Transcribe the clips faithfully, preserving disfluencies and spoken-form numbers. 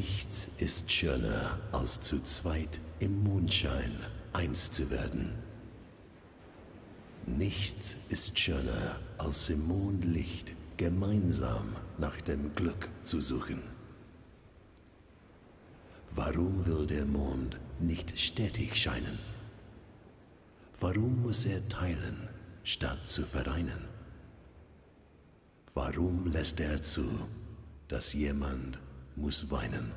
Nichts ist schöner, als zu zweit im Mondschein eins zu werden. Nichts ist schöner, als im Mondlicht gemeinsam nach dem Glück zu suchen. Warum will der Mond nicht stetig scheinen? Warum muss er teilen, statt zu vereinen? Warum lässt er zu, dass jemand muss weinen?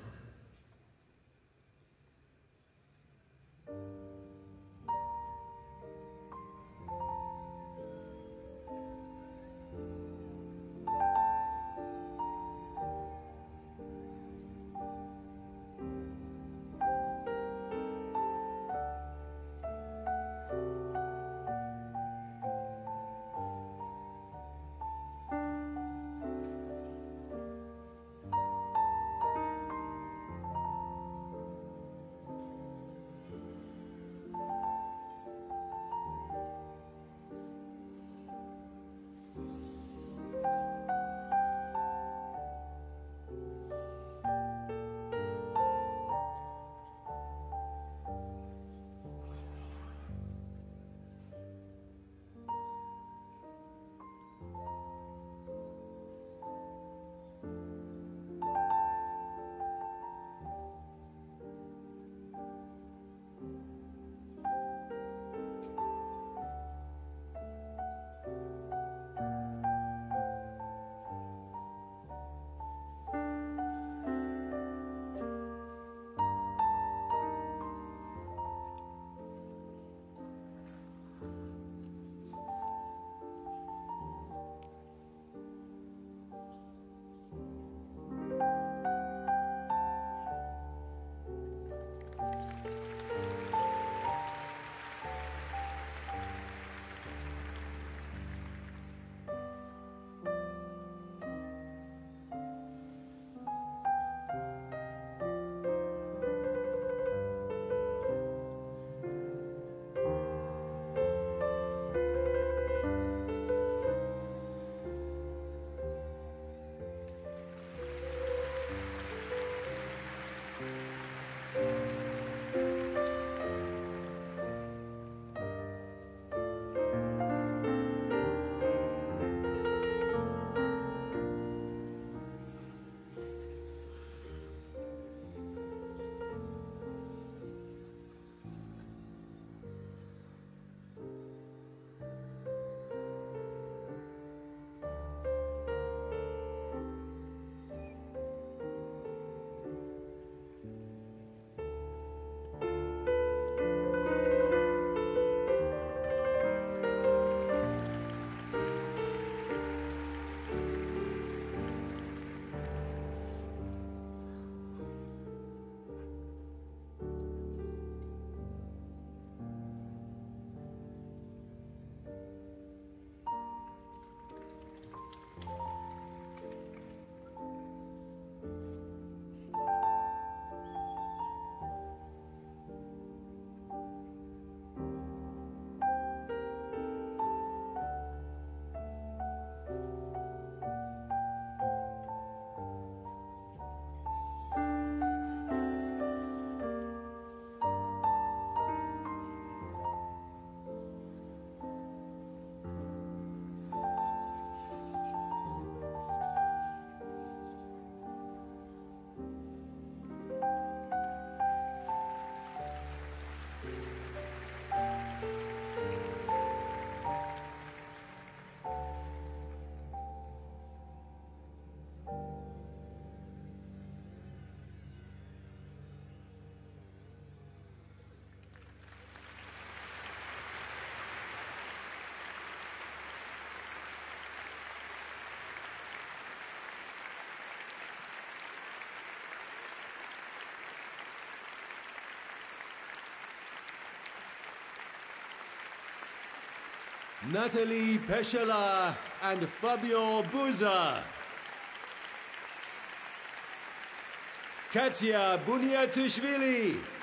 Nathalie Péchalat and Fabian Bourzat. Khatia Buniatishvili.